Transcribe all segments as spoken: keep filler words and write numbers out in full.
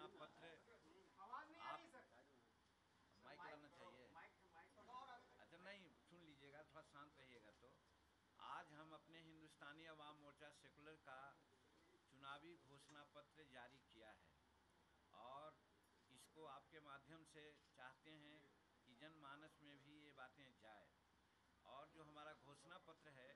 घोषणा पत्र आवाज नहीं आ रही आप सर। माइक लगाना चाहिए। अच्छा नहीं, सुन लीजिएगा, थोड़ा शांत रहिएगा। तो आज हम अपने हिंदुस्तानी अवाम मोर्चा सेकुलर का चुनावी घोषणा पत्र जारी किया है और इसको आपके माध्यम से चाहते हैं कि जनमानस में भी ये बातें जाए। और जो हमारा घोषणा पत्र है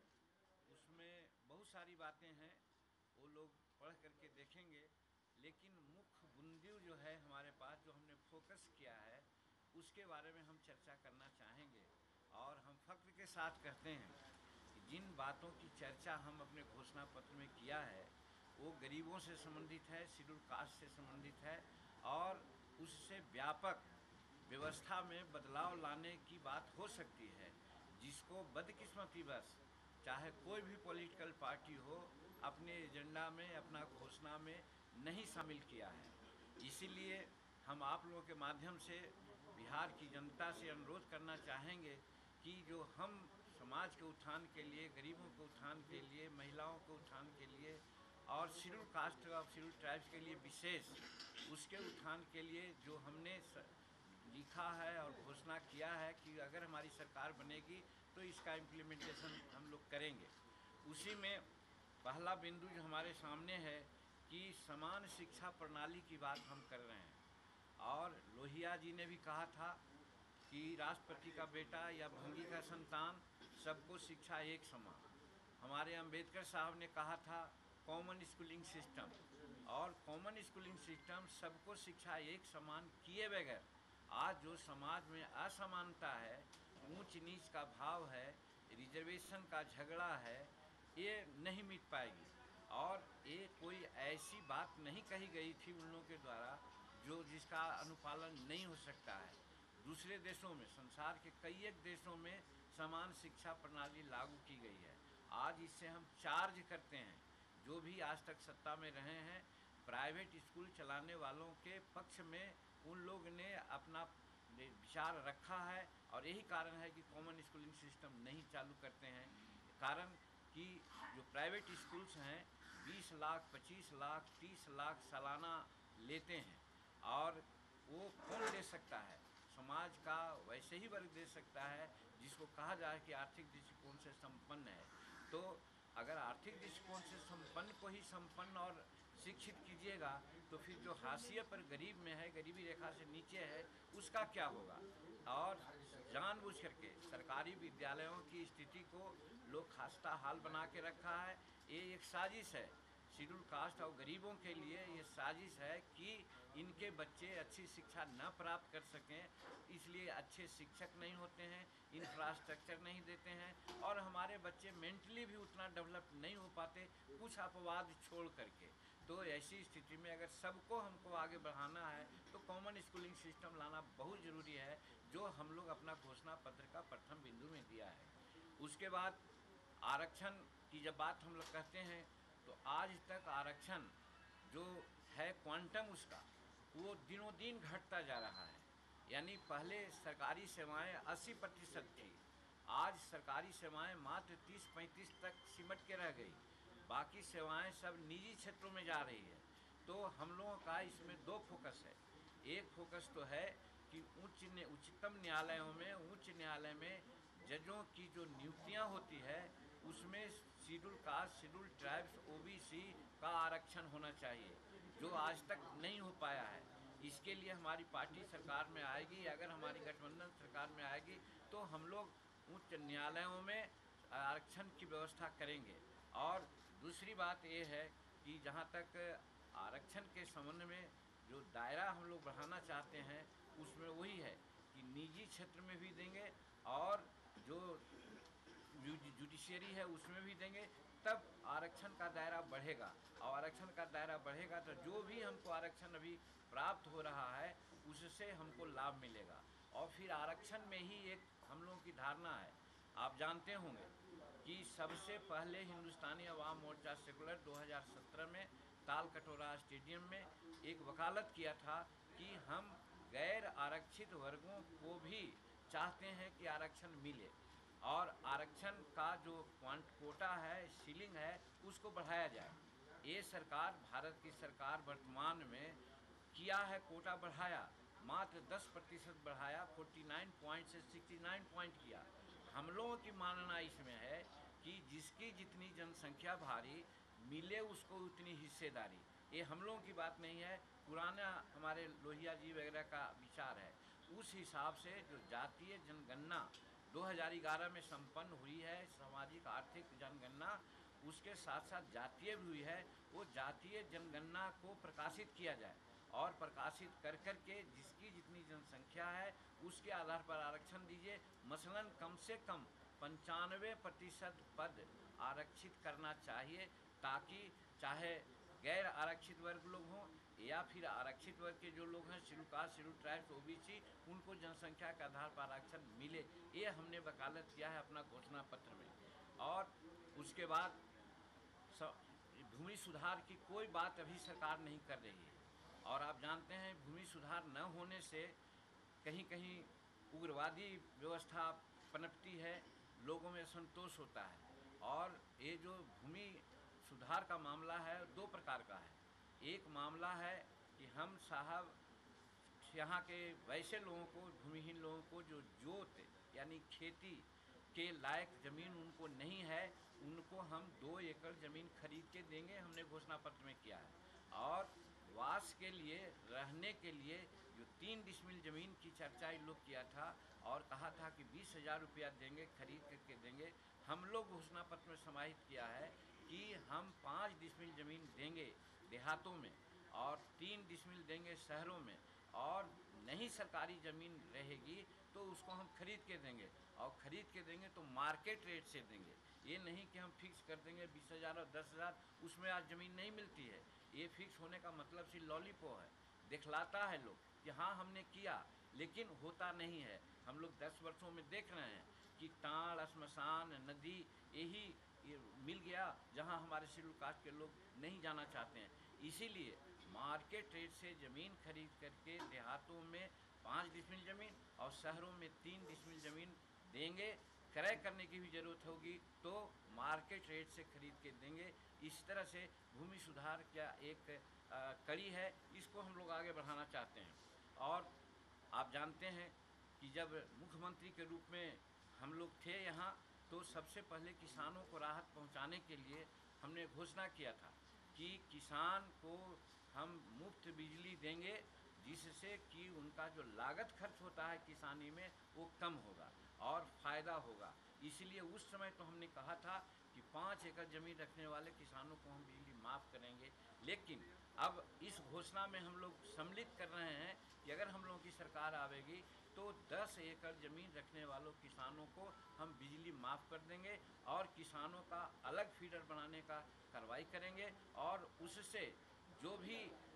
उसमें बहुत सारी बातें हैं, वो लोग पढ़ करके देखेंगे, लेकिन मुख्य बिंदु जो है हमारे पास जो हमने फोकस किया है उसके बारे में हम चर्चा करना चाहेंगे। और हम फख्र के साथ कहते हैं कि जिन बातों की चर्चा हम अपने घोषणा पत्र में किया है वो गरीबों से संबंधित है, शेड्यूल कास्ट से संबंधित है और उससे व्यापक व्यवस्था में बदलाव लाने की बात हो सकती है, जिसको बदकिस्मतीवश चाहे कोई भी पॉलिटिकल पार्टी हो अपने एजेंडा में, अपना घोषणा में नहीं शामिल किया है। इसीलिए हम आप लोगों के माध्यम से बिहार की जनता से अनुरोध करना चाहेंगे कि जो हम समाज के उत्थान के लिए, गरीबों के उत्थान के लिए, महिलाओं के उत्थान के लिए और शेड्यूल कास्ट और शेड्यूल ट्राइब्स के लिए विशेष उसके उत्थान के लिए जो हमने लिखा है और घोषणा किया है कि अगर हमारी सरकार बनेगी तो इसका इम्प्लीमेंटेशन हम लोग करेंगे। उसी में पहला बिंदु जो हमारे सामने है कि समान शिक्षा प्रणाली की बात हम कर रहे हैं। और लोहिया जी ने भी कहा था कि राष्ट्रपति का बेटा या भंगी का संतान, सबको शिक्षा एक समान। हमारे अंबेडकर साहब ने कहा था कॉमन स्कूलिंग सिस्टम, और कॉमन स्कूलिंग सिस्टम सबको शिक्षा एक समान किए बगैर आज जो समाज में असमानता है, ऊंच नीच का भाव है, रिजर्वेशन का झगड़ा है, ये नहीं मिट पाएगी। और ये कोई ऐसी बात नहीं कही गई थी उन लोगों के द्वारा जो जिसका अनुपालन नहीं हो सकता है। दूसरे देशों में, संसार के कई एक देशों में समान शिक्षा प्रणाली लागू की गई है। आज इससे हम चार्ज करते हैं, जो भी आज तक सत्ता में रहे हैं, प्राइवेट स्कूल चलाने वालों के पक्ष में उन लोग ने अपना विचार रखा है। और यही कारण है कि कॉमन स्कूलिंग सिस्टम नहीं चालू करते हैं। कारण कि जो प्राइवेट स्कूल्स हैं बीस लाख, पच्चीस लाख, तीस लाख सालाना लेते हैं, और वो कौन दे सकता है? समाज का वैसे ही वर्ग दे सकता है जिसको कहा जाए कि आर्थिक दृष्टिकोण से संपन्न है। तो अगर आर्थिक दृष्टिकोण से संपन्न को ही संपन्न और शिक्षित कीजिएगा तो फिर जो हाशिए पर गरीब में है, गरीबी रेखा से नीचे है, उसका क्या होगा? और जानबूझ करके सरकारी विद्यालयों की स्थिति को लोग खस्ता हाल बना के रखा है। ये एक साजिश है शेड्यूल कास्ट और गरीबों के लिए। ये साजिश है कि इनके बच्चे अच्छी शिक्षा न प्राप्त कर सकें, इसलिए अच्छे शिक्षक नहीं होते हैं, इंफ्रास्ट्रक्चर नहीं देते हैं, और हमारे बच्चे मेंटली भी उतना डेवलप नहीं हो पाते, कुछ अपवाद छोड़ करके। तो ऐसी स्थिति में अगर सबको हमको आगे बढ़ाना है तो कॉमन स्कूलिंग सिस्टम लाना बहुत ज़रूरी है, जो हम लोग अपना घोषणा पत्र का प्रथम बिंदु में दिया है। उसके बाद आरक्षण की जब बात हम लोग कहते हैं तो आज तक आरक्षण जो है क्वांटम उसका, वो दिनों दिन घटता जा रहा है। यानी पहले सरकारी सेवाएं अस्सी प्रतिशत थी, आज सरकारी सेवाएं मात्र तीस पैंतीस तक सिमट के रह गई, बाकी सेवाएं सब निजी क्षेत्रों में जा रही है। तो हम लोगों का इसमें दो फोकस है। एक फोकस तो है कि उच्च ने उच्चतम न्यायालयों में, उच्च न्यायालय में जजों की जो नियुक्तियां होती है उसमें schedule caste, schedule tribes, OBC का आरक्षण होना चाहिए, जो आज तक नहीं हो पाया है। इसके लिए हमारी पार्टी सरकार में आएगी, अगर हमारी गठबंधन सरकार में आएगी तो हम लोग उच्च न्यायालयों में आरक्षण की व्यवस्था करेंगे। और दूसरी बात ये है कि जहाँ तक आरक्षण के संबंध में जो दायरा हम लोग बढ़ाना चाहते हैं उसमें वही है कि निजी क्षेत्र में भी देंगे और जो जुडिशरी है उसमें भी देंगे, तब आरक्षण का दायरा बढ़ेगा। और आरक्षण का दायरा बढ़ेगा तो जो भी हमको आरक्षण अभी प्राप्त हो रहा है उससे हमको लाभ मिलेगा। और फिर आरक्षण में ही एक हम लोगों की धारणा है, आप जानते होंगे कि सबसे पहले हिंदुस्तानी अवाम मोर्चा सेकुलर दो हज़ार सत्रह में ताल कटोरा स्टेडियम में एक वकालत किया था कि हम गैर आरक्षित वर्गों को भी चाहते हैं कि आरक्षण मिले, और आरक्षण का जो क्वांट कोटा है, सीलिंग है, उसको बढ़ाया जाए। ये सरकार, भारत की सरकार वर्तमान में किया है, कोटा बढ़ाया, मात्र दस प्रतिशत बढ़ाया, उनचास पॉइंट से उनहत्तर पॉइंट किया। हम लोगों की मानना इसमें है कि जिसकी जितनी जनसंख्या भारी मिले उसको उतनी हिस्सेदारी। ये हम लोगों की बात नहीं है, पुराना हमारे लोहिया जी वगैरह का विचार है। उस हिसाब से जो जातीय जनगणना दो हज़ार ग्यारह में संपन्न हुई है, सामाजिक आर्थिक जनगणना, उसके साथ साथ जातीय भी हुई है, वो जातीय जनगणना को प्रकाशित किया जाए और प्रकाशित कर कर के जिसकी जितनी जनसंख्या है उसके आधार पर आरक्षण दीजिए। मसलन कम से कम पंचानवे प्रतिशत पद आरक्षित करना चाहिए, ताकि चाहे गैर आरक्षित वर्ग लोग हों या फिर आरक्षित वर्ग के जो लोग हैं, schedule caste, schedule tribes, OBC, उनको जनसंख्या के आधार पर आरक्षण मिले। ये हमने वकालत किया है अपना घोषणा पत्र में। और उसके बाद भूमि सुधार की कोई बात अभी सरकार नहीं कर रही है। और आप जानते हैं भूमि सुधार न होने से कहीं कहीं उग्रवादी व्यवस्था पनपती है, लोगों में असंतोष होता है। और ये जो भूमि सुधार का मामला है दो प्रकार का है। एक मामला है कि हम साहब यहाँ के वैसे लोगों को, भूमिहीन लोगों को जो जोत यानी खेती के लायक ज़मीन उनको नहीं है, उनको हम दो एकड़ ज़मीन खरीद के देंगे, हमने घोषणा पत्र में किया है। और वास के लिए, रहने के लिए जो तीन डिसमिल ज़मीन की चर्चा इन लोग किया था और कहा था कि बीस हज़ार रुपया देंगे, खरीद करके देंगे, हम लोग घोषणा पत्र में समाहित किया है कि हम पाँच डिसमिल ज़मीन देंगे देहातों में और तीन डिसमिल देंगे शहरों में, और नहीं सरकारी ज़मीन रहेगी तो उसको हम खरीद के देंगे, और ख़रीद के देंगे तो मार्केट रेट से देंगे। ये नहीं कि हम फिक्स कर देंगे बीस हज़ार और दस हज़ार, उसमें आज ज़मीन नहीं मिलती है। ये फिक्स होने का मतलब सिर्फ लॉलीपॉप है, दिखलाता है लोग कि हाँ हमने किया, लेकिन होता नहीं है। हम लोग दस वर्षों में देख रहे हैं कि ताड़, श्मशान, नदी, यही ये मिल गया जहाँ हमारे शेड्यूल कास्ट के लोग नहीं जाना चाहते हैं। इसीलिए मार्केट रेट से ज़मीन खरीद करके देहातों में पाँच डिसमिल ज़मीन और शहरों में तीन डिसमिल ज़मीन देंगे। क्रय करने की भी ज़रूरत होगी तो मार्केट रेट से खरीद के देंगे। इस तरह से भूमि सुधार का एक आ, कड़ी है, इसको हम लोग आगे बढ़ाना चाहते हैं। और आप जानते हैं कि जब मुख्यमंत्री के रूप में हम लोग थे यहाँ, तो सबसे पहले किसानों को राहत पहुँचाने के लिए हमने घोषणा किया था कि किसान को हम मुफ्त बिजली देंगे, जिससे कि उनका जो लागत खर्च होता है किसानी में वो कम होगा और फ़ायदा होगा। इसलिए उस समय तो हमने कहा था कि पाँच एकड़ ज़मीन रखने वाले किसानों को हम बिजली माफ़ करेंगे। लेकिन अब इस घोषणा में हम लोग सम्मिलित कर रहे हैं कि अगर हम लोगों की सरकार आवेगी तो दस एकड़ ज़मीन रखने वालों किसानों को हम बिजली माफ़ कर देंगे और किसानों का अलग फीडर बनाने का कार्रवाई करेंगे, और उससे जो भी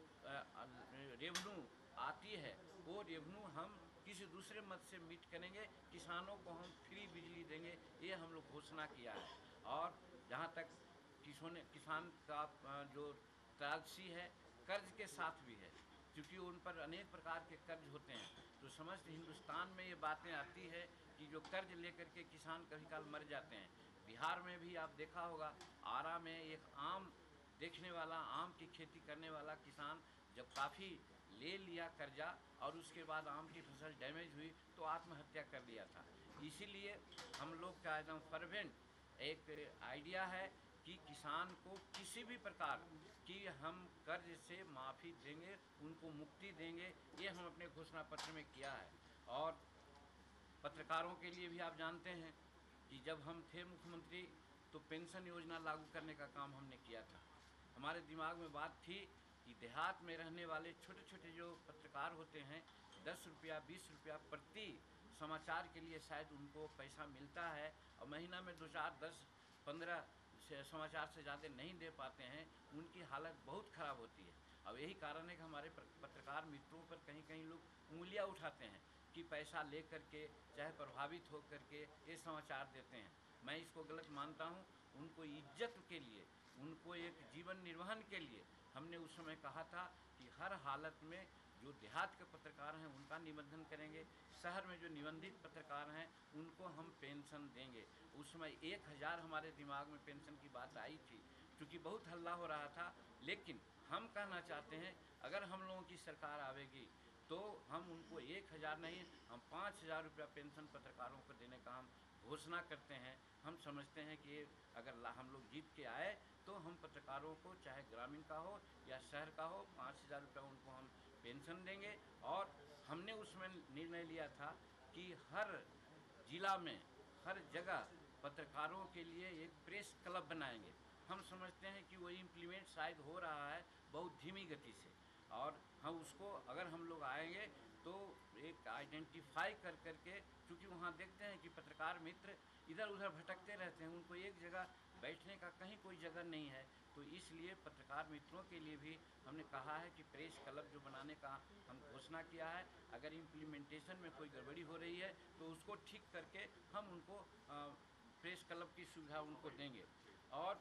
रेवेन्यू आती है वो रेवेन्यू हम किसी दूसरे मद से मीट करेंगे, किसानों को हम फ्री बिजली देंगे। ये हम लोग घोषणा किया है। और जहाँ तक किसान किसान का जो तारसी है, कर्ज के साथ भी है, क्योंकि उन पर अनेक प्रकार के कर्ज होते हैं। तो समस्त हिंदुस्तान में ये बातें आती है कि जो कर्ज लेकर के किसान कभी काल मर जाते हैं। बिहार में भी आप देखा होगा, आरा में एक आम देखने वाला, आम की खेती करने वाला किसान जब काफ़ी ले लिया कर्जा और उसके बाद आम की फसल डैमेज हुई तो आत्महत्या कर लिया था। इसीलिए हम लोग का एकदम फर्वेंट एक आइडिया है कि किसान को किसी भी प्रकार की हम कर्ज से माफ़ी देंगे, उनको मुक्ति देंगे। ये हम अपने घोषणा पत्र में किया है। और पत्रकारों के लिए भी आप जानते हैं कि जब हम थे मुख्यमंत्री तो पेंशन योजना लागू करने का काम हमने किया था। हमारे दिमाग में बात थी कि देहात में रहने वाले छोटे छोटे जो पत्रकार होते हैं, दस रुपया बीस रुपया प्रति समाचार के लिए शायद उनको पैसा मिलता है और महीना में दो चार दस पंद्रह समाचार से ज़्यादा नहीं दे पाते हैं, उनकी हालत बहुत ख़राब होती है। अब यही कारण है कि हमारे पत्रकार मित्रों पर कहीं कहीं लोग उंगलियां उठाते हैं कि पैसा ले करके, चाहे प्रभावित हो करके ये समाचार देते हैं। मैं इसको गलत मानता हूँ। उनको इज्जत के लिए, उनको एक जीवन निर्वहन के लिए हमने उस समय कहा था कि हर हालत में जो देहात के पत्रकार हैं उनका निबंधन करेंगे, शहर में जो निबंधित पत्रकार हैं उनको हम पेंशन देंगे। उस समय एक हज़ार हमारे दिमाग में पेंशन की बात आई थी, क्योंकि बहुत हल्ला हो रहा था। लेकिन हम कहना चाहते हैं अगर हम लोगों की सरकार आवेगी तो हम उनको एक हज़ार नहीं हम पाँच हज़ार रुपया पेंशन पत्रकारों को देने का हम घोषणा करते हैं। हम समझते हैं कि अगर हम लोग जीत के आए तो हम पत्रकारों को चाहे ग्रामीण का हो या शहर का हो पाँच हज़ार रुपया उनको हम पेंशन देंगे। और हमने उसमें निर्णय लिया था कि हर जिला में हर जगह पत्रकारों के लिए एक प्रेस क्लब बनाएंगे। हम समझते हैं कि वो इम्प्लीमेंट शायद हो रहा है बहुत धीमी गति से, और हम उसको अगर हम लोग आएंगे तो एक आइडेंटिफाई कर करके, क्योंकि वहाँ देखते हैं कि पत्रकार मित्र इधर उधर भटकते रहते हैं, उनको एक जगह बैठने का कहीं कोई जगह नहीं है। तो इसलिए पत्रकार मित्रों के लिए भी हमने कहा है कि प्रेस क्लब जो बनाने का हम घोषणा किया है, अगर इम्प्लीमेंटेशन में कोई गड़बड़ी हो रही है तो उसको ठीक करके हम उनको आ, प्रेस क्लब की सुविधा उनको देंगे। और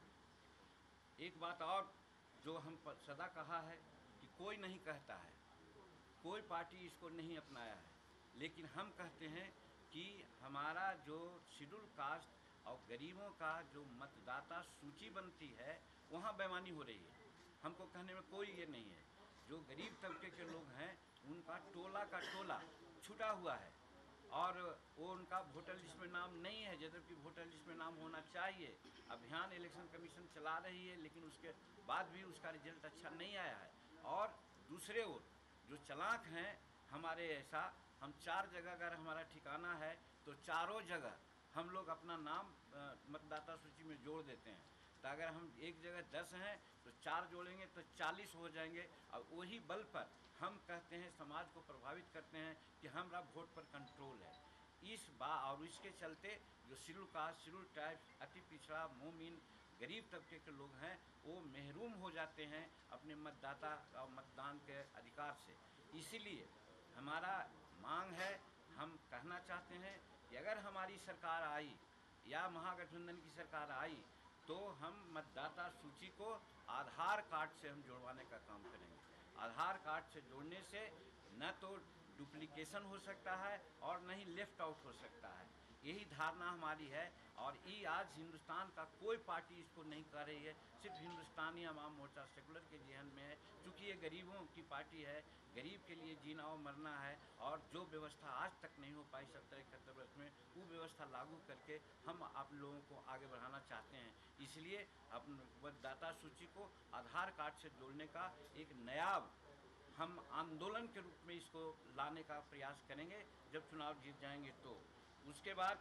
एक बात और जो हम सदा कहा है कि कोई नहीं कहता है, कोई पार्टी इसको नहीं अपनाया है, लेकिन हम कहते हैं कि हमारा जो शेड्यूल कास्ट और गरीबों का जो मतदाता सूची बनती है वहाँ बेईमानी हो रही है। हमको कहने में कोई ये नहीं है। जो गरीब तबके के लोग हैं उनका टोला का टोला छुटा हुआ है और वो उनका वोटर लिस्ट में नाम नहीं है, जबकि वोटर लिस्ट में नाम होना चाहिए। अभियान इलेक्शन कमीशन चला रही है लेकिन उसके बाद भी उसका रिजल्ट अच्छा नहीं आया है। और दूसरे ओर जो चालाक हैं हमारे ऐसा, हम चार जगह अगर हमारा ठिकाना है तो चारों जगह हम लोग अपना नाम मतदाता सूची में जोड़ देते हैं। तो अगर हम एक जगह दस हैं तो चार जोड़ेंगे तो चालीस हो जाएंगे, और वही बल पर हम कहते हैं समाज को प्रभावित करते हैं कि हमारा वोट पर कंट्रोल है। इस बात और इसके चलते जो शेड्यूल कास्ट, शेड्यूल ट्राइब, अति पिछड़ा, मोमिन, गरीब तबके के लोग हैं वो महरूम हो जाते हैं अपने मतदाता और मतदान के अधिकार से। इसीलिए हमारा मांग है, हम कहना चाहते हैं कि अगर हमारी सरकार आई या महागठबंधन की सरकार आई तो हम मतदाता सूची को आधार कार्ड से हम जोड़वाने का काम करेंगे। आधार कार्ड से जोड़ने से न तो डुप्लीकेशन हो सकता है और न ही लेफ्ट आउट हो सकता है। यही धारणा हमारी है और ये आज हिंदुस्तान का कोई पार्टी इसको नहीं कर रही है, सिर्फ हिंदुस्तानी अवाम मोर्चा सेकुलर के जहन में है। क्योंकि ये गरीबों की पार्टी है, गरीब के लिए जीना और मरना है, और जो व्यवस्था आज तक नहीं हो पाई सत्तर इकहत्तर वर्ष में, वो व्यवस्था लागू करके हम आप लोगों को आगे बढ़ाना चाहते हैं। इसलिए अपने मतदाता सूची को आधार कार्ड से जोड़ने का एक नया हम आंदोलन के रूप में इसको लाने का प्रयास करेंगे जब चुनाव जीत जाएंगे। तो उसके बाद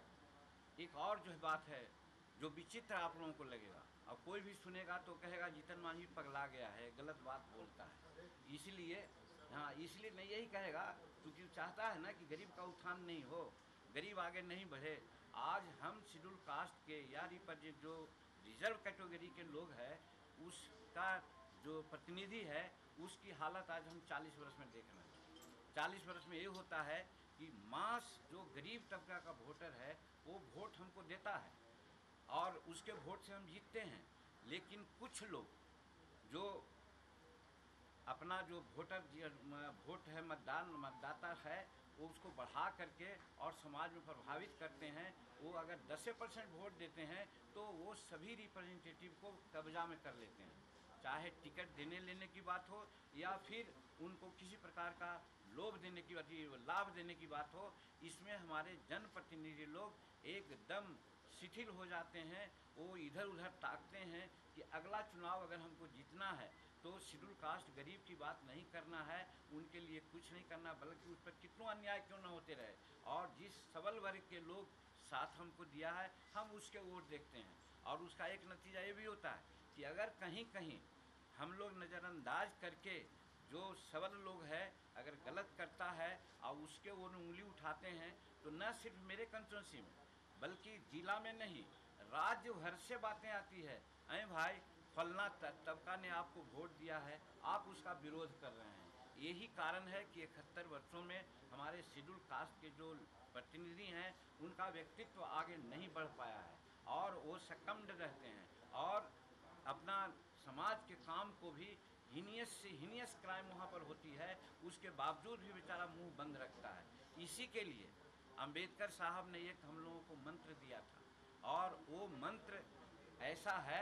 एक और जो बात है जो विचित्र आप लोगों को लगेगा, और कोई भी सुनेगा तो कहेगा जीतन मांझी पगला गया है, गलत बात बोलता है। इसलिए हाँ, इसलिए नहीं यही कहेगा क्योंकि चाहता है ना कि गरीब का उत्थान नहीं हो, गरीब आगे नहीं बढ़े। आज हम शेड्यूल कास्ट के या रिप्रेजेंट जो रिजर्व कैटेगरी के लोग हैं उसका जो प्रतिनिधि है उसकी हालत आज हम चालीस वर्ष में देख रहे हैं। चालीस वर्ष में ये होता है कि मास जो गरीब तबका का वोटर है वो वोट हमको देता है और उसके वोट से हम जीतते हैं, लेकिन कुछ लोग जो अपना जो वोटर वोट है, मतदान मतदाता है, वो उसको बढ़ा करके और समाज में प्रभावित करते हैं। वो अगर दस परसेंट वोट देते हैं तो वो सभी रिप्रेजेंटेटिव को कब्जा में कर लेते हैं, चाहे टिकट देने लेने की बात हो या फिर उनको किसी प्रकार का लोभ देने की बात, लाभ देने की बात हो। इसमें हमारे जनप्रतिनिधि लोग एकदम शिथिल हो जाते हैं। वो इधर उधर ताकते हैं कि अगला चुनाव अगर हमको जीतना है तो शेड्यूल कास्ट गरीब की बात नहीं करना है, उनके लिए कुछ नहीं करना, बल्कि उस पर कितना अन्याय क्यों न होते रहे, और जिस सबल वर्ग के लोग साथ हमको दिया है हम उसके वोट देखते हैं। और उसका एक नतीजा ये भी होता है कि अगर कहीं कहीं हम लोग नज़रअंदाज करके जो सबल लोग हैं अगर गलत करता है और उसके वो उंगली उठाते हैं तो न सिर्फ मेरे कंस्टिट्यूंसी में बल्कि जिला में नहीं राज्य भर से बातें आती है, अरे भाई फलना तबका ने आपको वोट दिया है, आप उसका विरोध कर रहे हैं। यही कारण है कि इकहत्तर वर्षों में हमारे शेड्यूल कास्ट के जो प्रतिनिधि हैं उनका व्यक्तित्व आगे नहीं बढ़ पाया है और वो सकम्ड रहते हैं और अपना समाज के काम को भी हीनियस से हीनियस क्राइम वहाँ पर होती है, उसके बावजूद भी बेचारा मुंह बंद रखता है। इसी के लिए अंबेडकर साहब ने एक हम लोगों को मंत्र दिया था और वो मंत्र ऐसा है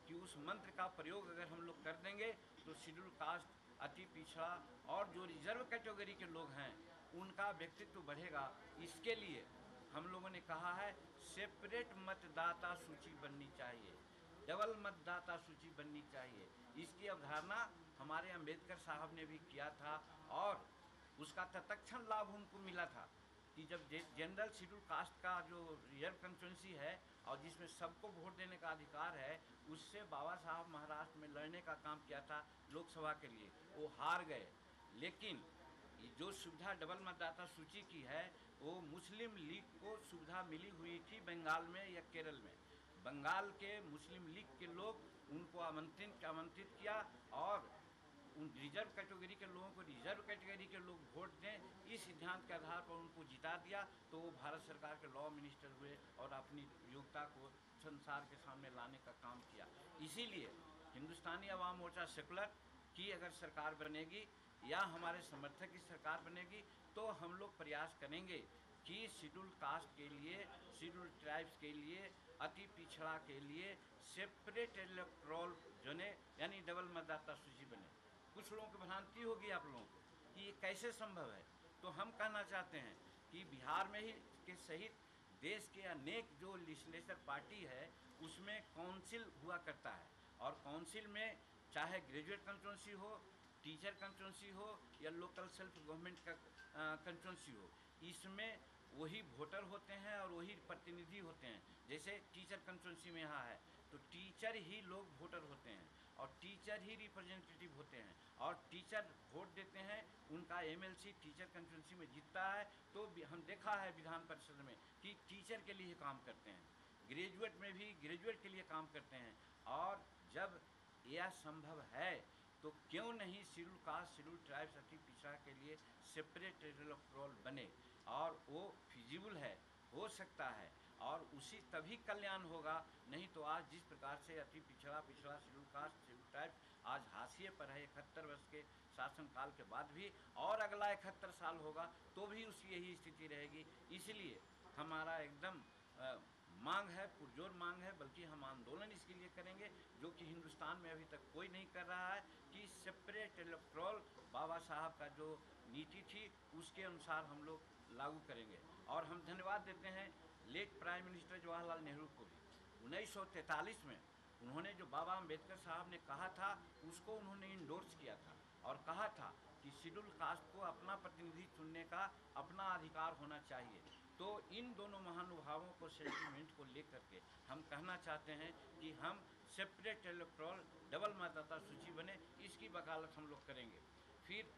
कि उस मंत्र का प्रयोग अगर हम लोग कर देंगे तो शेड्यूल कास्ट, अति पिछड़ा और जो रिजर्व कैटेगरी के लोग हैं उनका व्यक्तित्व बढ़ेगा। इसके लिए हम लोगों ने कहा है सेपरेट मतदाता सूची बननी चाहिए, डबल मतदाता सूची बननी चाहिए। इसकी अवधारणा हमारे अंबेडकर साहब ने भी किया था और उसका तत्क्षण लाभ उनको मिला था कि जब जनरल शेड्यूल कास्ट का जो रिजर्व कंस्टिट्यूंसी है और जिसमें सबको वोट देने का अधिकार है, उससे बाबा साहब महाराष्ट्र में लड़ने का काम किया था लोकसभा के लिए, वो हार गए। लेकिन जो सुविधा डबल मतदाता सूची की है वो मुस्लिम लीग को सुविधा मिली हुई थी बंगाल में या केरल में। बंगाल के मुस्लिम लीग के लोग उनको आमंत्रित आमंत्रित किया और उन रिजर्व कैटेगरी के लोगों को रिजर्व कैटेगरी के लोग वोट दें, इस सिद्धांत के आधार पर उनको जिता दिया। तो वो भारत सरकार के लॉ मिनिस्टर हुए और अपनी योग्यता को संसार के सामने लाने का काम किया। इसीलिए हिंदुस्तानी अवाम मोर्चा सेकुलर की अगर सरकार बनेगी या हमारे समर्थक की सरकार बनेगी तो हम लोग प्रयास करेंगे कि शेड्यूल कास्ट के लिए, शेड्यूल ट्राइब्स के लिए, अति पिछड़ा के लिए सेपरेट इलेक्टोरल जोने यानी डबल मतदाता सूची बने। कुछ लोगों की भ्रांति होगी आप लोगों को कि ये कैसे संभव है, तो हम कहना चाहते हैं कि बिहार में ही के सहित देश के अनेक जो लेजिस्लेचर पार्टी है उसमें काउंसिल हुआ करता है और काउंसिल में चाहे ग्रेजुएट कंस्टिट्यूंसी हो, टीचर कंस्टिट्यूंसी हो या लोकल सेल्फ गवर्नमेंट का कंस्टिट्यूंसी हो, इसमें वही वोटर होते हैं और वही प्रतिनिधि होते हैं। जैसे टीचर कंस्टिट्यूंसी में यहाँ है तो टीचर ही लोग वोटर होते हैं और टीचर ही रिप्रेजेंटेटिव होते हैं और टीचर वोट देते हैं, उनका एमएलसी टीचर कंस्टिट्यूंसी में जीतता है। तो हम देखा है विधान परिषद में कि टीचर के लिए काम करते हैं, ग्रेजुएट में भी ग्रेजुएट के लिए काम करते हैं। और जब यह संभव है तो क्यों नहीं शेड्यूल कास्ट, शेड्यूल ट्राइब्स, अति पिछड़ा के लिए सेपरेट इलेक्टोरल बने और वो फिजिबल है, हो सकता है और उसी तभी कल्याण होगा। नहीं तो आज जिस प्रकार से अति पिछड़ा पिछड़ा शेड्यूल कास्ट, शेड्यूल ट्राइब्स आज हाशिए पर है इकहत्तर वर्ष के शासनकाल के बाद भी, और अगला इकहत्तर साल होगा तो भी उसकी यही स्थिति रहेगी। इसलिए हमारा एकदम आ, मांग है, पुरजोर मांग है, बल्कि हम आंदोलन इसके लिए करेंगे जो कि हिंदुस्तान में अभी तक कोई नहीं कर रहा है कि सेपरेट इलेक्टोरल बाबा साहब का जो नीति थी उसके अनुसार हम लोग लागू करेंगे। और हम धन्यवाद देते हैं late prime minister Jawaharlal Nehru को भी। उन्नीस सौ तैंतालीस में उन्होंने जो बाबा अम्बेडकर साहब ने कहा था उसको उन्होंने इंडोर्स किया था और कहा था कि शेड्यूल कास्ट को अपना प्रतिनिधि चुनने का अपना अधिकार होना चाहिए। तो इन दोनों महानुभावों को सेंटिमेंट को लेकर के हम कहना चाहते हैं कि हम सेपरेट इलेक्टोरल डबल मतदाता सूची बने, इसकी वकालत हम लोग करेंगे। फिर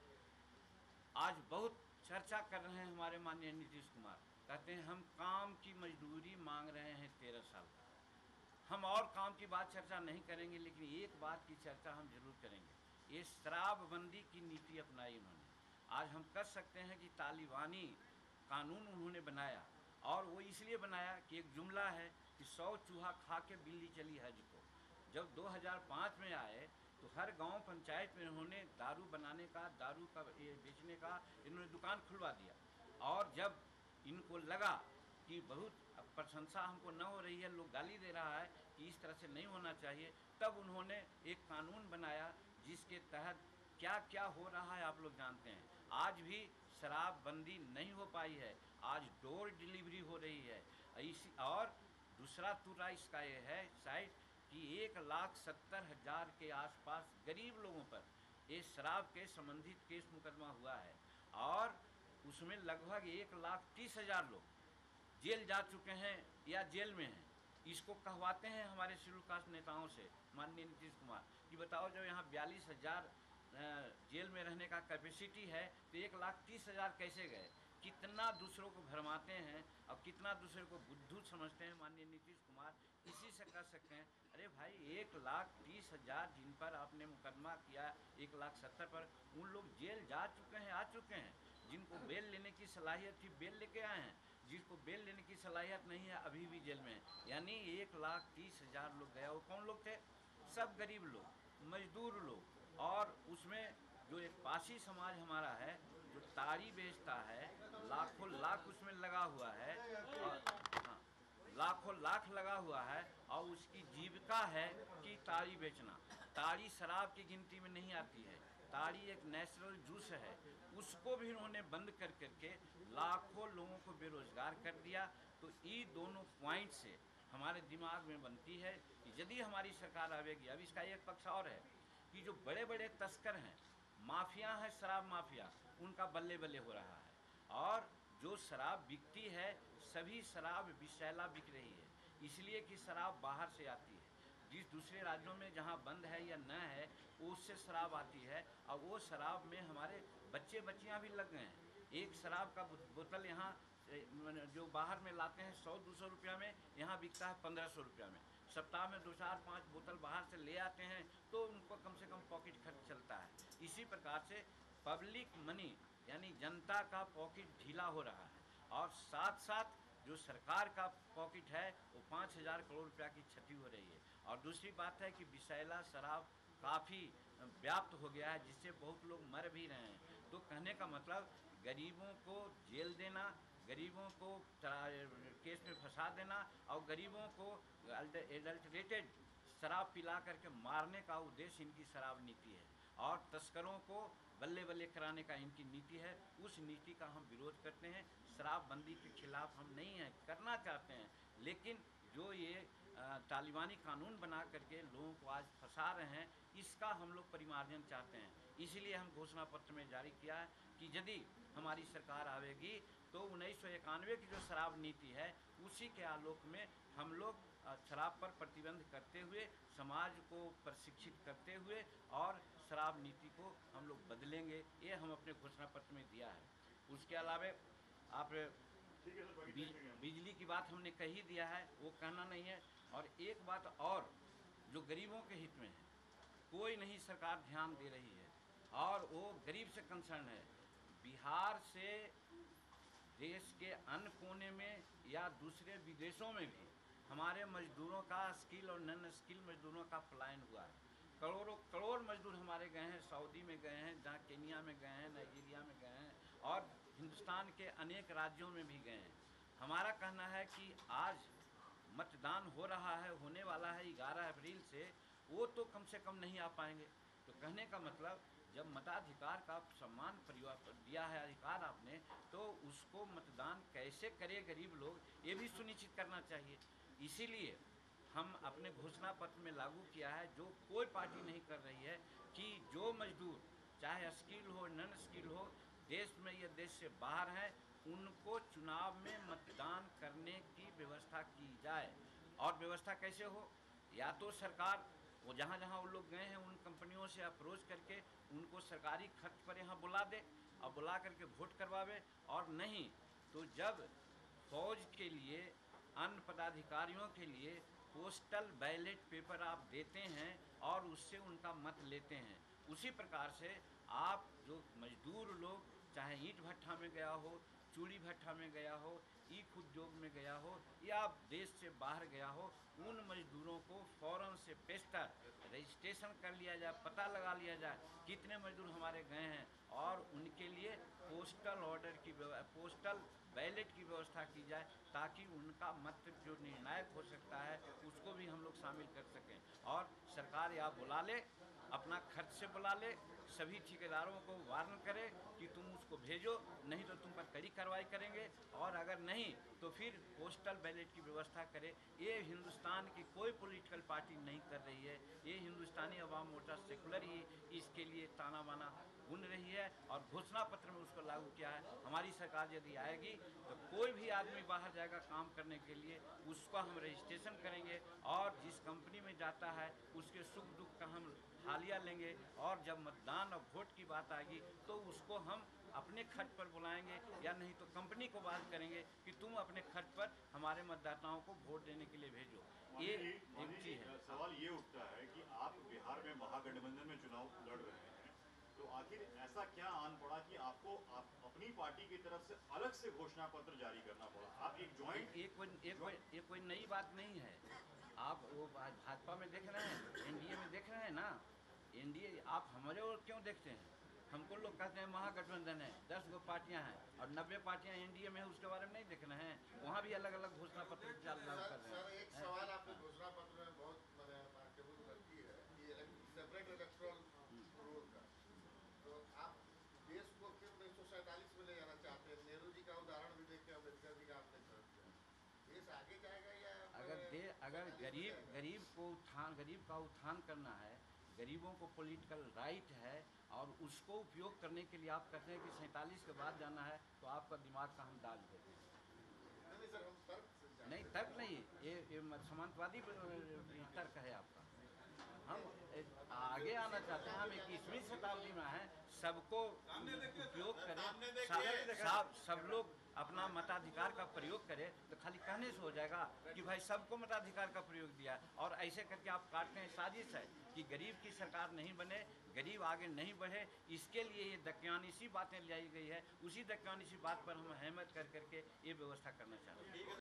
आज बहुत चर्चा कर रहे हैं हमारे माननीय नीतीश कुमार, कहते हैं हम काम की मजदूरी मांग रहे हैं तेरह साल का। हम और काम की बात चर्चा नहीं करेंगे, लेकिन एक बात की चर्चा हम जरूर करेंगे, ये शराबबंदी की नीति अपनाई उन्होंने। आज हम कह सकते हैं कि तालिबानी कानून उन्होंने बनाया और वो इसलिए बनाया कि एक जुमला है कि सौ चूहा खा के बिल्ली चली हज को। जब दो हज़ार पाँच में आए तो हर गांव पंचायत में उन्होंने दारू बनाने का, दारू का बेचने का इन्होंने दुकान खुलवा दिया। और जब इनको लगा कि बहुत प्रशंसा हमको न हो रही है, लोग गाली दे रहा है कि इस तरह से नहीं होना चाहिए, तब उन्होंने एक कानून बनाया जिसके तहत क्या क्या हो रहा है आप लोग जानते हैं। आज भी शराबबंदी नहीं हो पाई है, आज डोर डिलीवरी हो रही है। इसी और दूसरा तुरा इसका ये है साइड कि एक लाख सत्तर हज़ार के आसपास गरीब लोगों पर ये शराब के संबंधित केस मुकदमा हुआ है और उसमें लगभग एक लाख तीस हज़ार लोग जेल जा चुके हैं या जेल में हैं। इसको कहवाते हैं हमारे शेड्यूल कास्ट नेताओं से माननीय नीतीश कुमार कि बताओ जब यहाँ बयालीस हज़ार जेल में रहने का कैपेसिटी है तो एक लाख तीस हज़ार कैसे गए। कितना दूसरों को भरमाते हैं और कितना दूसरे को बुद्धू समझते हैं माननीय नीतीश कुमार। इसी से कह सकते हैं अरे भाई एक लाख तीस हज़ार जिन पर आपने मुकदमा किया, एक लाख सत्तर पर उन लोग जेल जा चुके हैं, आ चुके हैं। जिनको बेल लेने की सलाहियत थी बेल लेके आए हैं, जिसको बेल लेने की सलाहियत नहीं है अभी भी जेल में है। यानी एक लाख तीस हज़ार लोग गया। वो कौन लोग थे? सब गरीब लोग, मजदूर लोग। और उसमें जो एक पासी समाज हमारा है जो ताड़ी बेचता है, लाखों लाख उसमें लगा हुआ है। और हाँ, लाखों लाख लगा हुआ है और उसकी जीविका है कि ताड़ी बेचना। ताड़ी शराब की गिनती में नहीं आती है, ताड़ी एक नेचुरल जूस है, उसको भी उन्होंने बंद कर करके लाखों लोगों को बेरोजगार कर दिया। तो ये दोनों पॉइंट से हमारे दिमाग में बनती है कि यदि हमारी सरकार आवेगी। अब इसका एक पक्ष और है कि जो बड़े बड़े तस्कर हैं, माफिया हैं, शराब माफिया, उनका बल्ले बल्ले हो रहा है, और जो शराब बिकती है सभी शराब विषैला बिक रही है, इसलिए कि शराब बाहर से आती है। जिस दूसरे राज्यों में जहाँ बंद है या न है उससे शराब आती है, और वो शराब में हमारे बच्चे बच्चियाँ भी लग गए हैं। एक शराब का बोतल यहाँ जो बाहर में लाते हैं सौ दो सौ रुपया में, यहाँ बिकता है पंद्रह सौ रुपया में। सप्ताह में दो चार पाँच बोतल बाहर से ले आते हैं तो उनको कम से कम पॉकेट खर्च चलता है। इसी प्रकार से पब्लिक मनी यानी जनता का पॉकेट ढीला हो रहा है, और साथ साथ जो सरकार का पॉकेट है वो पाँच हज़ार करोड़ रुपया की क्षति हो रही है। और दूसरी बात है कि विषैला शराब काफ़ी व्याप्त हो गया है, जिससे बहुत लोग मर भी रहे हैं। तो कहने का मतलब गरीबों को जेल देना, गरीबों को केस में फंसा देना और गरीबों को एडल्टरेटेड शराब पिला करके मारने का उद्देश्य इनकी शराब नीति है, और तस्करों को बल्ले बल्ले कराने का इनकी नीति है। उस नीति का हम विरोध करते हैं। शराबबंदी के खिलाफ हम नहीं हैं, करना चाहते हैं, लेकिन जो ये तालिबानी कानून बना करके लोगों को आज फंसा रहे हैं, इसका हम लोग परिमार्जन चाहते हैं। इसलिए हम घोषणा पत्र में जारी किया है कि यदि हमारी सरकार आवेगी तो उन्नीस सौ इक्यानवे की जो शराब नीति है उसी के आलोक में हम लोग शराब पर प्रतिबंध करते हुए, समाज को प्रशिक्षित करते हुए और शराब नीति को हम लोग बदलेंगे। ये हम अपने घोषणा पत्र में दिया है। उसके अलावा आप बिजली की बात हमने कही दिया है, वो कहना नहीं है। और एक बात और जो गरीबों के हित में है, कोई नहीं सरकार ध्यान दे रही है, और वो गरीब से कंसर्न है। बिहार से देश के अन्य कोने में या दूसरे विदेशों में भी हमारे मजदूरों का, स्किल और नॉन स्किल मजदूरों का पलायन हुआ है। करोड़ों करोड़ मजदूर हमारे गए हैं, सऊदी में गए हैं, जहाँ केनिया में गए हैं, नाइजीरिया में गए हैं, और हिंदुस्तान के अनेक राज्यों में भी गए हैं। हमारा कहना है कि आज मतदान हो रहा है, होने वाला है ग्यारह अप्रैल से, वो तो कम से कम नहीं आ पाएंगे। तो कहने का मतलब जब मताधिकार का सम्मान दिया है अधिकार आपने, तो उसको मतदान कैसे करे गरीब लोग, ये भी सुनिश्चित करना चाहिए। इसीलिए हम अपने घोषणा पत्र में लागू किया है, जो कोई पार्टी नहीं कर रही है, कि जो मजदूर चाहे स्किल हो नॉन स्किल हो, देश में या देश से बाहर हैं, उनको चुनाव में मतदान करने की व्यवस्था की जाए। और व्यवस्था कैसे हो, या तो सरकार वो जहाँ जहाँ वो लोग गए हैं उन कंपनियों से अप्रोच करके उनको सरकारी खर्च पर यहाँ बुला दे और बुला करके वोट करवावे, और नहीं तो जब फौज के लिए, अन्य पदाधिकारियों के लिए पोस्टल बैलेट पेपर आप देते हैं और उससे उनका मत लेते हैं, उसी प्रकार से आप जो मजदूर लोग चाहे ईंट भट्ठा में गया हो, चूड़ी भट्ठा में गया हो, ईख उद्योग में गया हो, या देश से बाहर गया हो, उन मजदूरों को फौरन से पेशतर रजिस्ट्रेशन कर लिया जाए, पता लगा लिया जाए कितने मजदूर हमारे गए हैं, और उनके लिए पोस्टल ऑर्डर की पोस्टल बैलेट की व्यवस्था की जाए, ताकि उनका मत जो निर्णायक हो सकता है उसको भी हम लोग शामिल कर सकें। और सरकार या बुला ले, अपना खर्च से बुला ले, सभी ठेकेदारों को वार्न करे कि तुम उसको भेजो, नहीं तो तुम पर कड़ी कार्रवाई करेंगे, और अगर नहीं तो फिर पोस्टल बैलेट की व्यवस्था करे। ये हिंदुस्तान की कोई पॉलिटिकल पार्टी नहीं कर रही है, ये हिंदुस्तानी अवाम मोर्चा सेकुलर ही इसके लिए ताना बाना बुन रही है, और घोषणा पत्र में उसको लागू किया है। हमारी सरकार यदि आएगी तो कोई भी आदमी बाहर जाएगा काम करने के लिए, उसका हम रजिस्ट्रेशन करेंगे, और जिस कंपनी में जाता है उसके सुख दुख का हम हालिया लेंगे, और जब मतदान और वोट की बात आएगी तो उसको हम अपने खर्च पर बुलाएंगे, या नहीं तो कंपनी को बात करेंगे कि तुम अपने खर्च पर हमारे मतदाताओं को वोट देने के लिए भेजो। ये एक चीज है। सवाल ये उठता है कि आप बिहार में महागठबंधन में चुनाव लड़ रहे हैं, तो आखिर ऐसा क्या आन पड़ा कि आपको आप अपनी पार्टी की तरफ से अलग से घोषणा पत्र जारी करना पड़ा? आप एक ज्वाइंट एक कोई एक कोई एक कोई नई बात नहीं है। आप वो भाजपा में देख रहे हैं, एनडीए में देख रहे हैं ना, एनडीए आप हमारे और क्यों देखते हैं? हमको लोग कहते हैं महागठबंधन है, दस गो पार्टियां हैं और नब्बे पार्टियां एनडीए में है, उसके बारे में नहीं देख रहे हैं। वहाँ भी अलग अलग घोषणा पत्र चालू कर रहे हैं। सर एक सवाल आपने घोषणा पत्र में बहुत मैंने टेबल रखी है कि सेपरेट इलेक्टोरल रूल का, तो आप देश को फिर उन्नीस सौ सैंतालीस में ले जाना चाहते हैं। नेहरू जी का उदाहरण भी देख के अम्बेडकर जी का आपने कर दिया, देश आगे जाएगा या अगर दे अगर गरीब गरीब को उत्थान गरीब का उत्थान करना है, गरीबों को पॉलिटिकल राइट है और उसको उपयोग करने के लिए आप कहते हैं कि सैंतालीस के बाद जाना है, तो आपका दिमाग का हम डाल देते हैं। नहीं सर, हम तर्क से जाते नहीं तर्क नहीं, ये ये समांतवादी तर्क है आपका। हम आगे आना चाहते हैं, हम इक्कीसवीं शताब्दी में हैं, सबको उपयोग करें, सब, सब सब लोग अपना मताधिकार का प्रयोग करें। तो खाली कहने से हो जाएगा कि भाई सबको मताधिकार का प्रयोग दिया और ऐसे करके आप काटते हैं। साजिश है कि गरीब की सरकार नहीं बने, गरीब आगे नहीं बढ़े, इसके लिए ये दकियानुसी बातें लाई गई है। उसी दकियानुसी बात पर हम अहमत कर करके ये व्यवस्था करना चाहते हैं।